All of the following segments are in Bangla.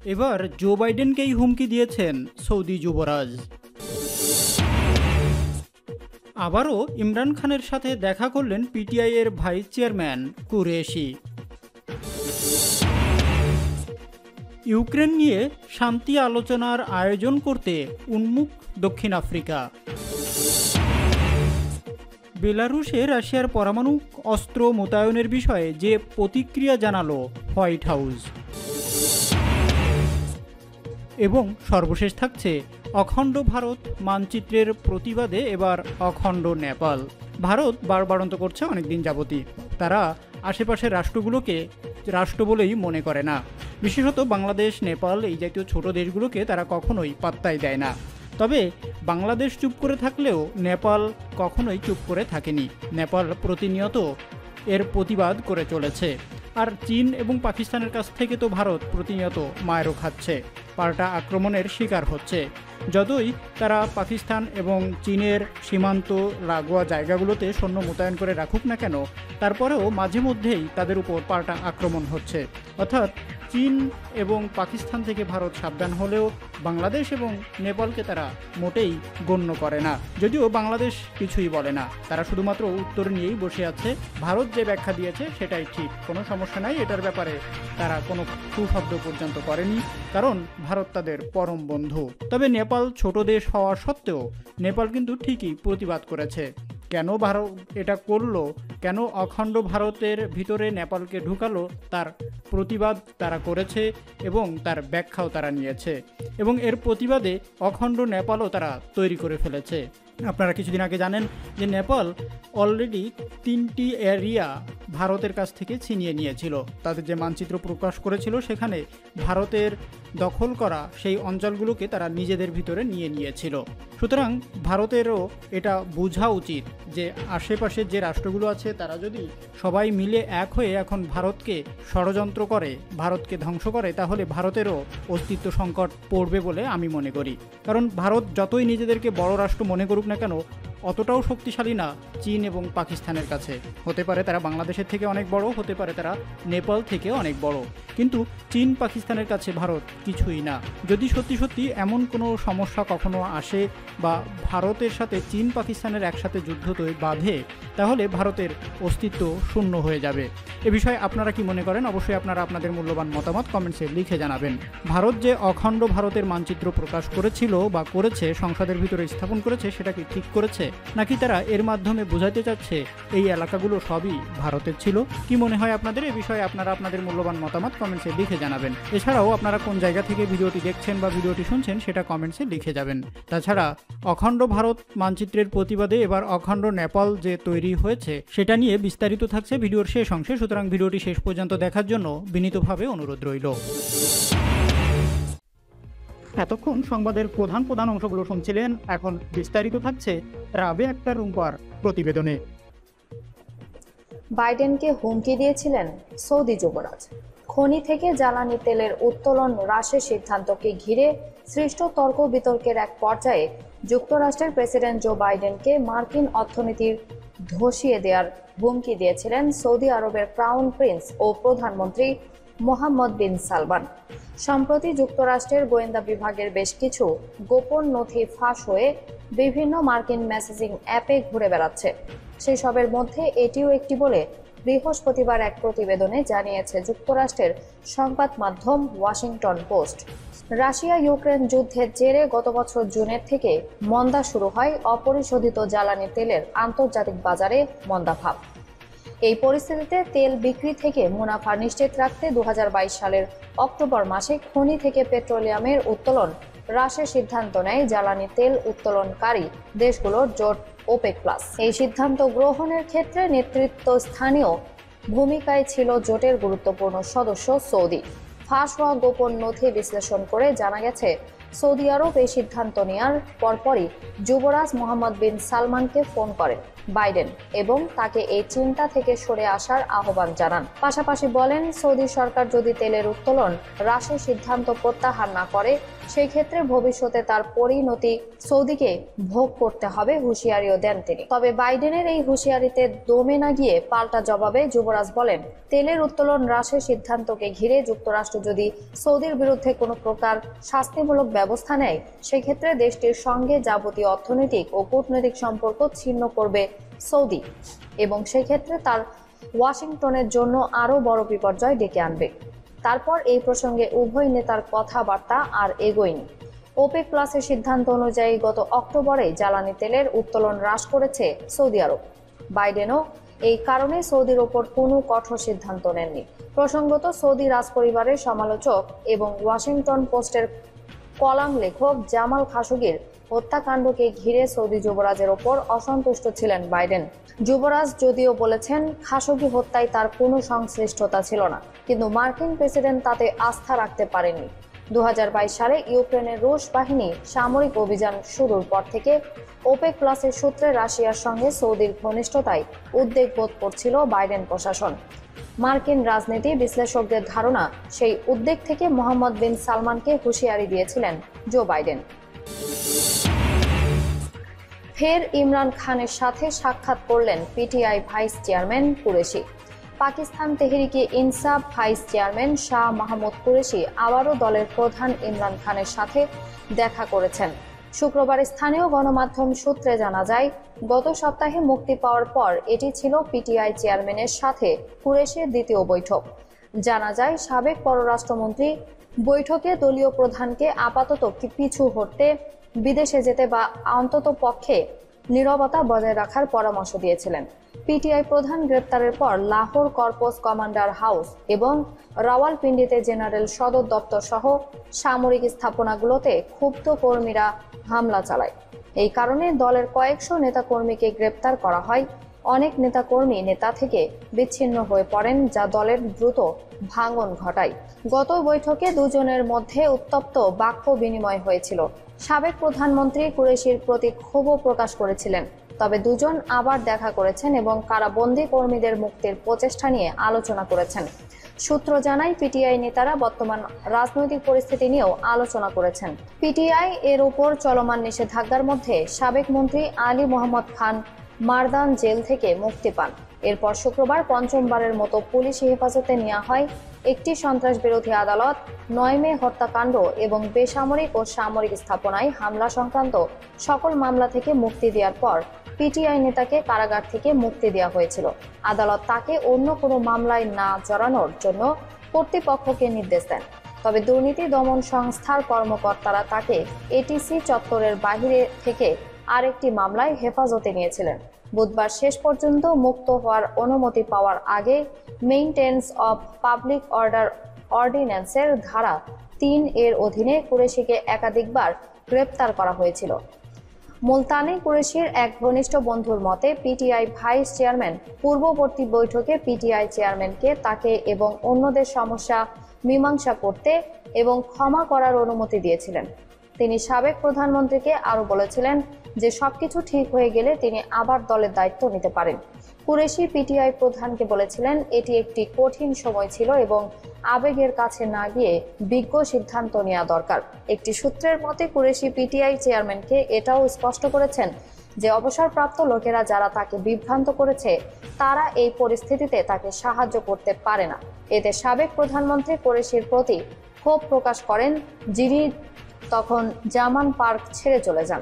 এবার জো বাইডেনকেই হুমকি দিয়েছেন সৌদি যুবরাজ। আবারও ইমরান খানের সাথে দেখা করলেন পিটিআই এর ভাইস চেয়ারম্যান কুরেশি। ইউক্রেন নিয়ে শান্তি আলোচনার আয়োজন করতে উন্মুখ দক্ষিণ আফ্রিকা। বেলারুশে রাশিয়ার পরমাণু অস্ত্র মোতায়েনের বিষয়ে যে প্রতিক্রিয়া জানালো হোয়াইট হাউস। এবং সর্বশেষ থাকছে অখণ্ড ভারত মানচিত্রের প্রতিবাদে এবার অখণ্ড নেপাল। ভারত বারবারন্ত করছে অনেকদিন যাবতই, তারা আশেপাশের রাষ্ট্রগুলোকে রাষ্ট্র বলেই মনে করে না, বিশেষত বাংলাদেশ নেপাল এই জাতীয় ছোট দেশগুলোকে তারা কখনোই পাত্তাই দেয় না। তবে বাংলাদেশ চুপ করে থাকলেও নেপাল কখনোই চুপ করে থাকেনি। নেপাল প্রতিনিয়ত এর প্রতিবাদ করে চলেছে। আর চীন এবং পাকিস্তানের কাছ থেকে তো ভারত প্রতিনিয়ত মায়েরও খাচ্ছে, পাল্টা আক্রমণের শিকার হচ্ছে। যতই তারা পাকিস্তান এবং চীনের সীমান্ত লাগোয়া জায়গাগুলোতে সৈন্য মোতায়েন করে রাখুক না কেন, তারপরেও মাঝে মধ্যেই তাদের উপর পাল্টা আক্রমণ হচ্ছে। অর্থাৎ চীন এবং পাকিস্তান থেকে ভারত সাবধান হলেও বাংলাদেশ এবং নেপালকে তারা মোটেই গণ্য করে না। যদিও বাংলাদেশ কিছুই বলে না, তারা শুধুমাত্র উত্তর নিয়েই বসে আছে। ভারত যে ব্যাখ্যা দিয়েছে সেটাই ঠিক, কোনো সমস্যা নাই, এটার ব্যাপারে তারা কোনো কুশব্দ পর্যন্ত করেনি, কারণ ভারত তাদের পরম বন্ধু। তবে নেপাল ছোট দেশ হওয়া সত্ত্বেও নেপাল কিন্তু ঠিকই প্রতিবাদ করেছে। কেন ভারত এটা করলো, কেন অখণ্ড ভারতের ভিতরে নেপালকে ঢুকালো, তার প্রতিবাদ তারা করেছে এবং তার ব্যাখ্যাও তারা নিয়েছে। এবং এর প্রতিবাদে অখণ্ড নেপালও তারা তৈরি করে ফেলেছে। আপনারা কিছুদিন আগে জানেন যে নেপাল অলরেডি 3টি এরিয়া ভারতের কাছ থেকে ছিনিয়ে নিয়েছিল। তাদের যে মানচিত্র প্রকাশ করেছিল সেখানে ভারতের দখল করা সেই অঞ্চলগুলোকে তারা নিজেদের ভিতরে নিয়ে নিয়েছিল। সুতরাং ভারতেরও এটা বোঝা উচিত যে আশেপাশের যে রাষ্ট্রগুলো আছে তারা যদি সবাই মিলে এক হয়ে এখন ভারতকে ষড়যন্ত্র করে, ভারতকে ধ্বংস করে, তাহলে ভারতেরও অস্তিত্ব সংকট পড়বে বলে আমি মনে করি। কারণ ভারত যতই নিজেদেরকে বড় রাষ্ট্র মনে করুক না কেন, অতটাও শক্তিশালী না চীন এবং পাকিস্তানের কাছে। হতে পারে তারা বাংলাদেশের থেকে অনেক বড়, হতে পারে তারা নেপাল থেকে অনেক বড়, কিন্তু চীন পাকিস্তানের কাছে ভারত কিছুই না। যদি সত্যি সত্যি এমন কোনো সমস্যা কখনো আসে বা ভারতের সাথে চীন পাকিস্তানের একসাথে যুদ্ধ বাঁধে, তাহলে ভারতের অস্তিত্ব শূন্য হয়ে যাবে। এ বিষয়ে আপনারা কি মনে করেন? অবশ্যই আপনারা আপনাদের মূল্যবান মতামত কমেন্টসে লিখে জানাবেন। ভারত যে অখণ্ড ভারতের মানচিত্র প্রকাশ করেছিল বা করেছে, সংসদের ভিতরে স্থাপন করেছে, সেটা কি ঠিক করেছে, নাকি তারা এর মাধ্যমে বোঝাতে চাচ্ছে এই এলাকাগুলো সবই ভারতের ছিল? কি মনে হয় আপনাদের? এ বিষয়ে আপনারা আপনাদের মূল্যবান মতামত কমেন্টসে লিখে জানাবেন। এছাড়াও আপনারা কোন জায়গা থেকে ভিডিওটি দেখছেন বা ভিডিওটি শুনছেন সেটা কমেন্টসে লিখে যাবেন। তাছাড়া অখণ্ড ভারত মানচিত্রের প্রতিবাদে এবার অখণ্ড নেপাল যে তৈরি হয়েছে সেটা নিয়ে বিস্তারিত থাকছে ভিডিওর শেষ অংশে। সুতরাং ভিডিওটি শেষ পর্যন্ত দেখার জন্য বিনীতভাবে অনুরোধ রইল। এতক্ষণ সংবাদের প্রধান প্রধান অংশগুলো শুনছিলেন, এখন বিস্তারিত থাকছে রাবে আক্তার রুম্পার প্রতিবেদনে। বাইডেনকে হুমকি দিয়েছিলেন সৌদি যুবরাজ। খনি থেকে জ্বালানি তেলের উত্তোলন হ্রাসের সিদ্ধান্তকে ঘিরে সৃষ্ট তর্ক বিতর্কের এক পর্যায়ে যুক্তরাষ্ট্রের প্রেসিডেন্ট জো বাইডেনকে মার্কিন অর্থনীতির ধসিয়ে দেওয়ার হুমকি দিয়েছিলেন সৌদি আরবের ক্রাউন প্রিন্স ও প্রধানমন্ত্রী মোহাম্মদ বিন সালমান। সম্প্রতি যুক্তরাষ্ট্রের গোয়েন্দা বিভাগের বেশ কিছু গোপন নথি ফাঁস হয়ে বিভিন্ন মার্কিন মেসেজিং অ্যাপে ঘুরে বেড়াচ্ছে। সেই সবের মধ্যে এটিও একটি বলে বৃহস্পতিবার এক প্রতিবেদনে জানিয়েছে যুক্তরাষ্ট্রের সংবাদ মাধ্যম ওয়াশিংটন পোস্ট। রাশিয়া ইউক্রেন যুদ্ধের জেরে গত বছর জুনের থেকে মন্দা শুরু হয় অপরিশোধিত জ্বালানি তেলের আন্তর্জাতিক বাজারে মন্দাভাব। এই পরিস্থিতিতে তেল বিক্রি থেকে মুনাফা নিশ্চিত রাখতে 2022 সালের অক্টোবর মাসে খনি থেকে পেট্রোলিয়ামের উত্তোলন হ্রাসের সিদ্ধান্ত নেয় জ্বালানি তেল উত্তোলনকারী দেশগুলোর জোট ওপেক প্লাস। এই সিদ্ধান্ত গ্রহণের ক্ষেত্রে নেতৃত্বস্থানীয় ভূমিকায় ছিল জোটের গুরুত্বপূর্ণ সদস্য সৌদি। ফাঁস হওয়া গোপন নথি বিশ্লেষণ করে জানা গেছে সৌদি আরব এই সিদ্ধান্ত নেওয়ার পরপরই যুবরাজ মোহাম্মদ বিন সালমানকে ফোন করেন বাইডেন এবং তাকে এই চিন্তা থেকে সরে আসার আহ্বান জানান। পাশাপাশি বলেন, সৌদি সরকার যদি তেলের উত্তোলন হ্রাসের সিদ্ধান্ত প্রত্যাহার না করে, সেই ক্ষেত্রে ভবিষ্যতে তার পরিণতি সৌদিকে ভোগ করতে হবে হুঁশিয়ারিও দেন তিনি। তবে বাইডেনের এই হুঁশিয়ারিতে দমে না গিয়ে পাল্টা জবাবে যুবরাজ বলেন, তেলের উত্তোলন হ্রাসের সিদ্ধান্তকে ঘিরে যুক্তরাষ্ট্র যদি সৌদির বিরুদ্ধে কোনো প্রকার শাস্তিমূলক ব্যবস্থা নেয়, সেক্ষেত্রে দেশটির সঙ্গে যাবতীয় অর্থনৈতিক ও কূটনৈতিক সম্পর্ক ছিন্ন করবে সৌদি এবং সেক্ষেত্রে তার ওয়াশিংটনের জন্য আরও বড় বিপর্যয় ডেকে আনবে। তারপর এই প্রসঙ্গে উভয় নেতার কথাবার্তা আর এগোয়নি। ওপেক প্লাসের সিদ্ধান্ত অনুযায়ী গত অক্টোবরে জ্বালানি তেলের উত্তোলন হ্রাস করেছে সৌদি আরব। বাইডেনও এই কারণে সৌদির ওপর কোনো কঠোর সিদ্ধান্ত নেননি। প্রসঙ্গত, সৌদি রাজপরিবারের সমালোচক এবং ওয়াশিংটন পোস্টের কলাম লেখক জামাল খাশোগির হত্যাকাণ্ডকে ঘিরে সৌদি যুবরাজের ওপর অসন্তুষ্ট ছিলেন বাইডেন। যুবরাজ যদিও বলেছেন খাশোগি হত্যায় তার কোনো সংশ্লিষ্টতা ছিল না, কিন্তু মার্কিন প্রেসিডেন্ট তাতে আস্থা রাখতে পারেননি। 2022 সালে ইউক্রেনের রুশ বাহিনী সামরিক অভিযান শুরুর পর থেকে ওপেক প্লাসের সূত্রে রাশিয়ার সঙ্গে সৌদির ঘনিষ্ঠতায় উদ্বেগ বোধ করছিল বাইডেন প্রশাসন। মার্কিন রাজনীতি বিশ্লেষকদের ধারণা, সেই উদ্বেগ থেকে মোহাম্মদ বিন সালমানকে হুঁশিয়ারি দিয়েছিলেন জো বাইডেন। ফের ইমরান খানের সাথে সাক্ষাৎ করলেন PTI vice chairman Qureshi. Pakistan Tehreek-e Insaf vice chairman Shah Mahmood Qureshi আবারও দলের প্রধান ইমরান খানের সাথে দেখা করেছেন। শুক্রবার স্থানীয় গণমাধ্যম সূত্রে জানা যায়, গত সপ্তাহে মুক্তি পাওয়ার পর এটি ছিল পিটিআই চেয়ারম্যানের সাথে কুরেশির দ্বিতীয় বৈঠক। জানা যায়, সাবেক পররাষ্ট্রমন্ত্রী বৈঠকে দলীয় প্রধানকে আপাতত পিছু হটতে, বিদেশে যেতে বা অন্তত পক্ষে নীরবতা বজায় রাখার পরামর্শ দিয়েছিলেন। পিটিআই প্রধান গ্রেপ্তারের পর লাহোর কর্পস কমান্ডার হাউস এবং রাওয়ালপিন্ডিতে জেনারেল সদর দপ্তর সহ সামরিক স্থাপনাগুলোতে ক্ষুব্ধ কর্মীরা হামলা চালায়। এই কারণে দলের কয়েকশো নেতাকর্মীকে গ্রেপ্তার করা হয়। অনেক নেতাকর্মী নেতা থেকে বিচ্ছিন্ন হয়ে পড়েন, যা দলের দ্রুত ভাঙন ঘটায়। গত বৈঠকে দুজনের মধ্যে উত্তপ্ত বাক্য বিনিময় হয়েছিল। সাবেক প্রধানমন্ত্রী কুরেশির প্রতি ক্ষোভও প্রকাশ করেছিলেন। তবে দুজন আবার দেখা করেছেন এবং কারাবন্দী কর্মীদের মুক্তির প্রচেষ্টা নিয়ে আলোচনা করেছেন। সূত্র জানায়, পিটিআই নেতারা বর্তমান রাজনৈতিক পরিস্থিতি নিয়েও আলোচনা করেছেন। পিটিআই এর উপর চলমান নিষেধাজ্ঞার মধ্যে সাবেক মন্ত্রী আলী মোহাম্মদ খান মারদান জেল থেকে মুক্তি পান। এরপর শুক্রবার পঞ্চমবারের মতো পুলিশি হেফাজতে নেওয়া হয়। একটি সন্ত্রাস বিরোধী আদালত 9 মে হত্যাকাণ্ড এবং বেসামরিক ও সামরিক স্থাপনায় হামলা সংক্রান্ত সকল মামলা থেকে মুক্তি দেওয়ার পর পিটিআই নেতাকে কারাগার থেকে মুক্তি দেওয়া হয়েছিল। আদালত তাকে অন্য কোনো মামলায় না জড়ানোর জন্য কর্তৃপক্ষকে নির্দেশ দেন। তবে দুর্নীতি দমন সংস্থার কর্মকর্তারা তাকে এটিসি চত্বরের বাইরে থেকে আরেকটি মামলায় হেফাজতে নিয়েছিলেন। বুধবার শেষ পর্যন্ত মুক্ত হওয়ার অনুমতি পাওয়ার আগে মেইনটেন্স অব পাবলিক অর্ডার অর্ডিন্যান্সের ধারা 3 এর অধীনে কুরেশিকে একাধিকবার গ্রেপ্তার করা হয়েছিল। মুলতানে কুরেশির এক ঘনিষ্ঠ বন্ধুর মতে, পিটিআই ভাইস চেয়ারম্যান পূর্ববর্তী বৈঠকে পিটিআই চেয়ারম্যানকে তাকে এবং অন্যদের সমস্যা মীমাংসা করতে এবং ক্ষমা করার অনুমতি দিয়েছিলেন। তিনি সাবেক প্রধানমন্ত্রীকে আরও বলেছিলেন যে সবকিছু ঠিক হয়ে গেলে তিনি আবার দলের দায়িত্ব নিতে পারেন। কুরেশি পিটিআই প্রধানকে বলেছিলেন, এটি একটি কঠিন সময় ছিল এবং আবেগের কাছে না গিয়ে বিজ্ঞ সিদ্ধান্ত নেওয়া দরকার। একটি সূত্রের মতে, কুরেশি পিটিআই চেয়ারম্যানকে এটাও স্পষ্ট করেছেন যে অবসরপ্রাপ্ত লোকেরা যারা তাকে বিভ্রান্ত করেছে তারা এই পরিস্থিতিতে তাকে সাহায্য করতে পারে না। এতে সাবেক প্রধানমন্ত্রী কুরেশির প্রতি ক্ষোভ প্রকাশ করেন, যিনি তখন জামান পার্ক ছেড়ে চলে যান।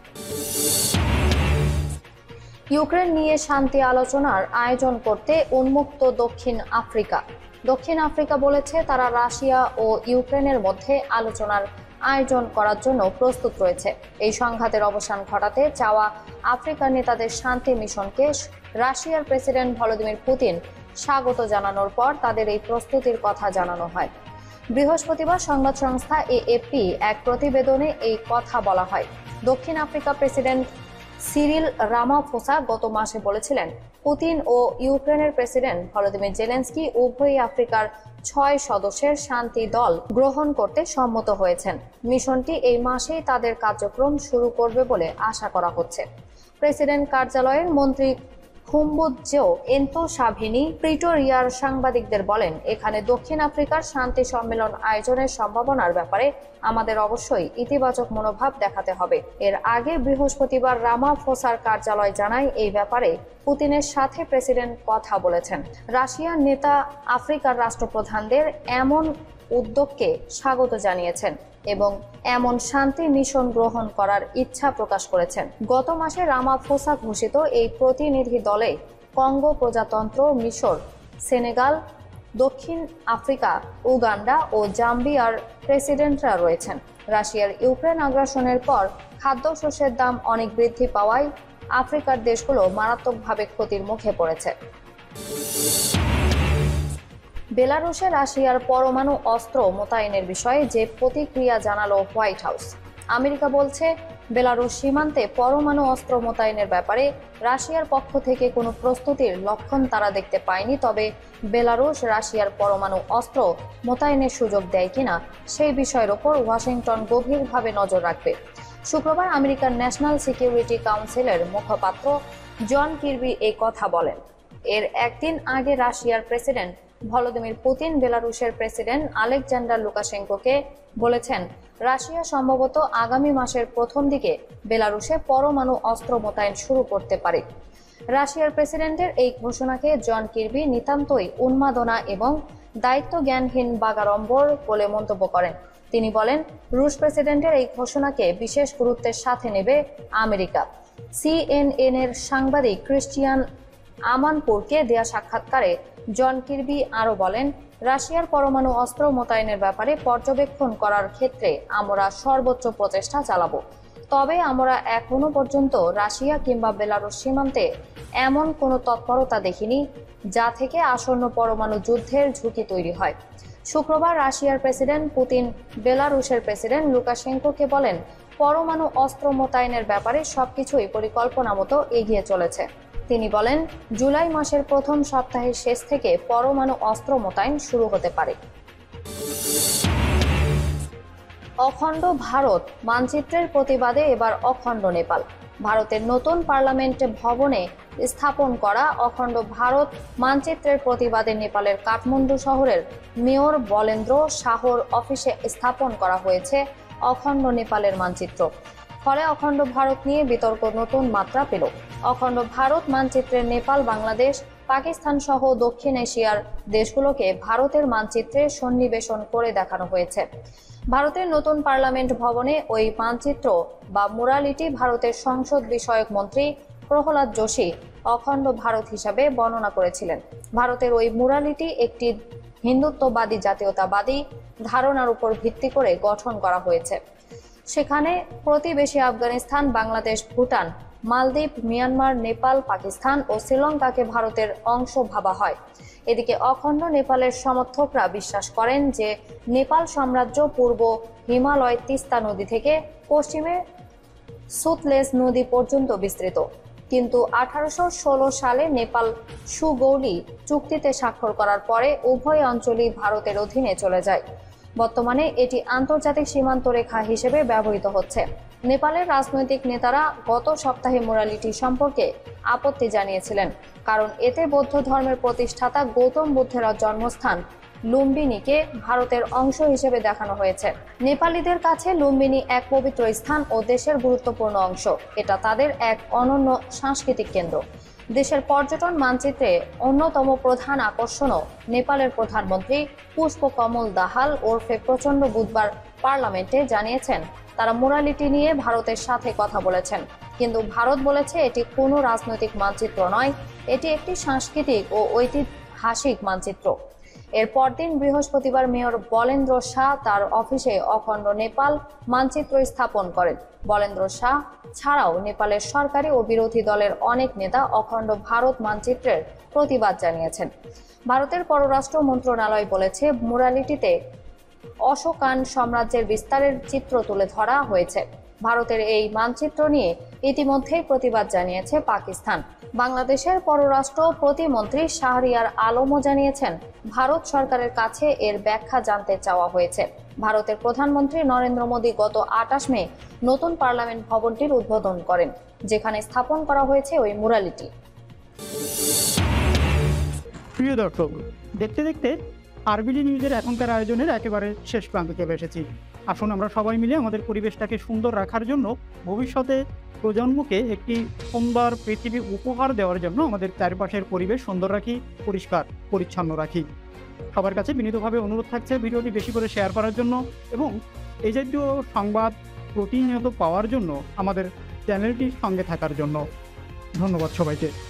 ইউক্রেন নিয়ে শান্তি আলোচনার আয়োজন করতে উন্মুক্ত দক্ষিণ আফ্রিকা। দক্ষিণ আফ্রিকা বলেছে তারা রাশিয়া ও ইউক্রেনের মধ্যে আলোচনার আয়োজন করার জন্য প্রস্তুত রয়েছে। এই সংঘাতের অবসান ঘটাতে চাওয়া আফ্রিকার নেতাদের শান্তি মিশনকে রাশিয়ার প্রেসিডেন্ট ভলোদিমির পুতিন স্বাগত জানানোর পর তাদের এই প্রস্তুতির কথা জানানো হয়। বৃহস্পতিবার সংবাদ সংস্থা এএফপি এক প্রতিবেদনে এই কথা বলা হয়। দক্ষিণ আফ্রিকা প্রেসিডেন্ট সিরিল রামাফোসা গত মাসে বলেছিলেন পুতিন ও ইউক্রেনের প্রেসিডেন্ট ভলোদিমির জেলেনস্কি উভয়ই আফ্রিকার 6 সদস্যের শান্তি দল গ্রহণ করতে সম্মত হয়েছেন। মিশনটি এই মাসেই তাদের কার্যক্রম শুরু করবে বলে আশা করা হচ্ছে। প্রেসিডেন্ট কার্যালয়ের মন্ত্রী খুম্বুজ্জেও এন্তোসাভিনি প্রিটোরিয়ার সাংবাদিকদের বলেন, এখানে দক্ষিণ আফ্রিকার শান্তি সম্মেলন আয়োজনের সম্ভাবনার ব্যাপারে আমাদের অবশ্যই ইতিবাচক মনোভাব দেখাতে হবে। এর আগে বৃহস্পতিবার রামাফোসার কার্যালয় জানায় এই ব্যাপারে পুতিনের সাথে প্রেসিডেন্ট কথা বলেছেন। রাশিয়ার নেতা আফ্রিকার রাষ্ট্রপ্রধানদের এমন উদ্যোগকে স্বাগত জানিয়েছেন এবং এমন শান্তি মিশন গ্রহণ করার ইচ্ছা প্রকাশ করেছেন। গত মাসে রামাফোসা ঘোষিত এই প্রতিনিধি দলে কঙ্গো প্রজাতন্ত্র, মিশর, সেনেগাল, দক্ষিণ আফ্রিকা, উগান্ডা ও জাম্বিয়ার প্রেসিডেন্টরা রয়েছেন। রাশিয়ার ইউক্রেন আগ্রাসনের পর খাদ্যশস্যের দাম অনেক বৃদ্ধি পাওয়ায় আফ্রিকার দেশগুলো মারাত্মকভাবে ক্ষতির মুখে পড়েছে। বেলারুশে রাশিয়ার পরমাণু অস্ত্র মোতায়েনের বিষয়ে যে প্রতিক্রিয়া জানালো হোয়াইট হাউস। আমেরিকা বলছে, বেলারুশ সীমান্তে পরমাণু অস্ত্র মোতায়েনের ব্যাপারে রাশিয়ার পক্ষ থেকে কোনো প্রস্তুতির লক্ষণ তারা দেখতে পায়নি, তবে বেলারুশ রাশিয়ার পরমাণু অস্ত্র মোতায়েনের সুযোগ দেয় কিনা সেই বিষয়ের ওপর ওয়াশিংটন গভীরভাবে নজর রাখবে। শুক্রবার আমেরিকার ন্যাশনাল সিকিউরিটি কাউন্সিলের মুখপাত্র জন কির্বি এই কথা বলেন। এর একদিন আগে রাশিয়ার প্রেসিডেন্ট ভলোদিমির পুতিন বেলারুশের প্রেসিডেন্ট আলেকজান্ডার লুকাশেঙ্কোকে বলেছেন, রাশিয়া সম্ভবত আগামী মাসের প্রথম দিকে বেলারুশে পরমাণু অস্ত্র মোতায়েন শুরু করতে পারে। রাশিয়ার প্রেসিডেন্টের এই ঘোষণাকে জন কির্বি নিতান্তই উন্মাদনা এবং দায়িত্বজ্ঞানহীন বাগাড়ম্বর বলে মন্তব্য করেন। তিনি বলেন, রুশ প্রেসিডেন্টের এই ঘোষণাকে বিশেষ গুরুত্বের সাথে নেবে আমেরিকা। সিএনএন এর সাংবাদিক ক্রিস্টিয়ান আমানপুরকে দেয়া সাক্ষাৎকারে জন কির্বি আরও বলেন, রাশিয়ার পরমাণু অস্ত্র মোতায়েনের ব্যাপারে পর্যবেক্ষণ করার ক্ষেত্রে আমরা সর্বোচ্চ প্রচেষ্টা চালাবো। তবে আমরা এখনো পর্যন্ত রাশিয়া কিংবা বেলারুশ সীমান্তে এমন কোনো তৎপরতা দেখিনি যা থেকে আসন্ন পরমাণু যুদ্ধের ঝুঁকি তৈরি হয়। শুক্রবার রাশিয়ার প্রেসিডেন্ট পুতিন বেলারুশের প্রেসিডেন্ট লুকাশেঙ্কোকে বলেন, পরমাণু অস্ত্র মোতায়েনের ব্যাপারে সবকিছুই পরিকল্পনা মতো এগিয়ে চলেছে। তিনি বলেন, জুলাই মাসের প্রথম সপ্তাহের শেষ থেকে পরমাণু অস্ত্র মোতায়েন শুরু হতে পারে। অখণ্ড ভারত মানচিত্রের প্রতিবাদে এবার অখণ্ড নেপাল। ভারতের নতুন পার্লামেন্ট ভবনে স্থাপন করা অখণ্ড ভারত মানচিত্রের প্রতিবাদে নেপালের কাঠমান্ডু শহরের মেয়র বলেন্দ্র শাহর অফিসে স্থাপন করা হয়েছে অখণ্ড নেপালের মানচিত্র। ফলে অখণ্ড ভারত নিয়ে বিতর্ক নতুন মাত্রা পেল। অখণ্ড ভারত মানচিত্রে নেপাল, বাংলাদেশ, পাকিস্তান সহ দক্ষিণ এশিয়ার দেশগুলোকে ভারতের মানচিত্রে সন্নিবেশন করে দেখানো হয়েছে। ভারতের নতুন পার্লামেন্ট ভবনে ওই মানচিত্র বা মুরালিটি ভারতের সংসদ বিষয়ক মন্ত্রী প্রহ্লাদ যোশী অখণ্ড ভারত হিসাবে বর্ণনা করেছিলেন। ভারতের ওই মুরালিটি একটি হিন্দুত্ববাদী জাতীয়তাবাদী ধারণার উপর ভিত্তি করে গঠন করা হয়েছে। সেখানে প্রতিবেশী আফগানিস্তান, বাংলাদেশ, ভুটান, মালদ্বীপ, মিয়ানমার, নেপাল, পাকিস্তান ও শ্রীলঙ্কাকে ভারতের অংশ ভাবা হয়। এদিকে অখণ্ড নেপালের সমর্থকরা বিশ্বাস করেন যে নেপাল সাম্রাজ্য পূর্ব হিমালয় তিস্তা নদী থেকে পশ্চিমে সুতলেজ নদী পর্যন্ত বিস্তৃত। কিন্তু 1816 সালে নেপাল সুগৌলি চুক্তিতে স্বাক্ষর করার পরে উভয় অঞ্চলই ভারতের অধীনে চলে যায়। বর্তমানে এটি আন্তর্জাতিক সীমান্ত রেখা হিসেবে ব্যবহৃত হচ্ছে। নেপালের রাজনৈতিক নেতারা গত সপ্তাহে মোরালিটি সম্পর্কে আপত্তি জানিয়েছিলেন, কারণ এতে বৌদ্ধ ধর্মের প্রতিষ্ঠাতা গৌতম বুদ্ধের জন্মস্থান লুম্বিনীকে ভারতের অংশ হিসেবে দেখানো হয়েছে। নেপালীদের কাছে লুম্বিনী এক পবিত্র স্থান ও দেশের গুরুত্বপূর্ণ অংশ। এটা তাদের এক অনন্য সাংস্কৃতিক কেন্দ্র। দেশের পর্যটন মানচিত্রে অন্যতম প্রধান আকর্ষণও নেপালের প্রধানমন্ত্রী পুষ্পকমল দাহাল ওরফে প্রচণ্ড বুধবার পার্লামেন্টে জানিয়েছেন তারা মোরালিটি নিয়ে ভারতের সাথে কথা বলেছেন, কিন্তু ভারত বলেছে এটি কোনো রাজনৈতিক মানচিত্র নয়, এটি একটি সাংস্কৃতিক ও ঐতিহাসিক মানচিত্র। এর পরদিন বৃহস্পতিবার মেয়র বলেন্দ্র শাহ তার অফিসে অখণ্ড নেপাল মানচিত্র স্থাপন করেন। বলেন্দ্র শাহ ছাড়াও নেপালের সরকারি ও বিরোধী দলের অনেক নেতা অখণ্ড ভারত মানচিত্রের প্রতিবাদ জানিয়েছেন। ভারতের পররাষ্ট্র মন্ত্রণালয় বলেছে, মুরালিটিতে অশোকান সাম্রাজ্যের বিস্তারের চিত্র তুলে ধরা হয়েছে। ভারতের এই মানচিত্র নিয়ে ইতিমধ্যেই প্রতিবাদ জানিয়েছে পাকিস্তান। বাংলাদেশের পররাষ্ট্র প্রতিমন্ত্রী শাহরিয়ার আলমও জানিয়েছেন, ভারত সরকারের কাছে এর ব্যাখ্যা জানতে চাওয়া হয়েছে। ভারতের প্রধানমন্ত্রী নরেন্দ্র মোদী গত 28 মে নতুন পার্লামেন্ট ভবনটির উদ্বোধন করেন, যেখানে স্থাপন করা হয়েছে ওই মুরালিটি। প্রিয় দর্শক, দেখতে দেখতে আরবিডি নিউজের এখনকার আয়োজনের একেবারে শেষ প্রান্তে চলে এসেছি। আসুন আমরা সবাই মিলে আমাদের পরিবেশটাকে সুন্দর রাখার জন্য, ভবিষ্যতে প্রজন্মকে একটি সুন্দর পৃথিবী উপহার দেওয়ার জন্য আমাদের চারপাশের পরিবেশ সুন্দর রাখি, পরিষ্কার পরিচ্ছন্ন রাখি। সবার কাছে বিনীতভাবে অনুরোধ থাকছে ভিডিওটি বেশি করে শেয়ার করার জন্য এবং এই জাতীয় সংবাদ প্রতিনিয়ত পাওয়ার জন্য আমাদের চ্যানেলটির সঙ্গে থাকার জন্য। ধন্যবাদ সবাইকে।